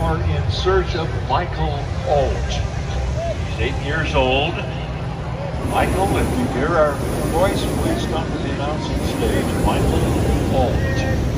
are in search of Michael Alt. He's 8 years old. Michael, if you hear our voice, please come to the announcing stage. Michael Alt.